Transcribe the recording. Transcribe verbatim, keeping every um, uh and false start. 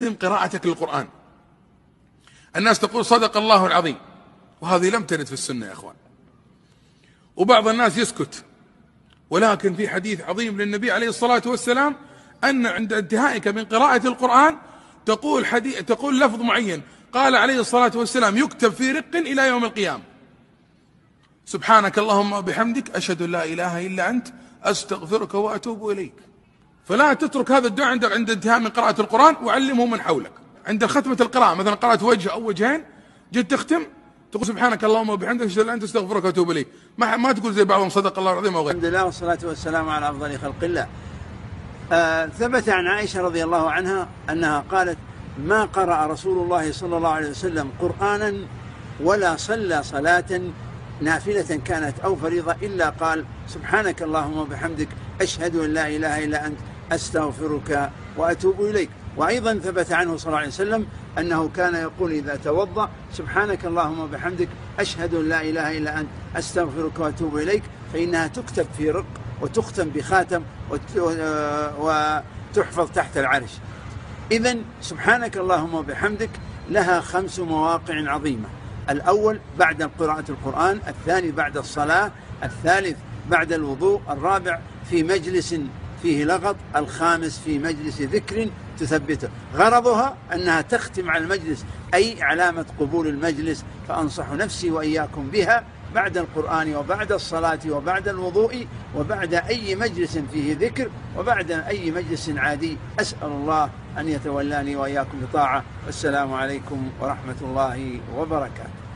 تختم قراءتك للقرآن. الناس تقول صدق الله العظيم، وهذه لم ترد في السنة يا أخوان. وبعض الناس يسكت، ولكن في حديث عظيم للنبي عليه الصلاة والسلام أن عند انتهائك من قراءة القرآن تقول حديث تقول لفظ معين، قال عليه الصلاة والسلام: يكتب في رق إلى يوم القيامة: سبحانك اللهم وبحمدك أشهد أن لا إله إلا أنت أستغفرك وأتوب إليك. فلا تترك هذا الدعاء عند عند انتهاء من قراءة القرآن، وعلمه من حولك. عند ختمة القراءة مثلا قرأت وجه أو وجهين، جيت تختم تقول سبحانك اللهم وبحمدك أشهد أن لا إله إلا أنت أستغفرك وأتوب إليك. ما ما تقول زي بعضهم صدق الله العظيم أو غيره. الحمد لله والصلاة والسلام على أفضل خلق الله. آه ثبت عن عائشة رضي الله عنها أنها قالت: ما قرأ رسول الله صلى الله عليه وسلم قرآنا ولا صلى صلاة نافلة كانت أو فريضة إلا قال: سبحانك اللهم وبحمدك أشهد أن لا إله إلا أنت أستغفرك وأتوب إليك. وأيضا ثبت عنه صلى الله عليه وسلم أنه كان يقول إذا توضأ: سبحانك اللهم وبحمدك أشهد أن لا إله إلا أنت أستغفرك وأتوب إليك، فإنها تكتب في رق وتختم بخاتم وتحفظ تحت العرش. إذن سبحانك اللهم وبحمدك لها خمس مواقع عظيمة: الأول بعد قراءة القرآن، الثاني بعد الصلاة، الثالث بعد الوضوء، الرابع في مجلس فيه لغط، الخامس في مجلس ذكر تثبته. غرضها أنها تختم على المجلس، أي علامة قبول المجلس. فأنصح نفسي وإياكم بها بعد القرآن وبعد الصلاة وبعد الوضوء وبعد أي مجلس فيه ذكر وبعد أي مجلس عادي. أسأل الله أن يتولاني وإياكم بطاعة. والسلام عليكم ورحمة الله وبركاته.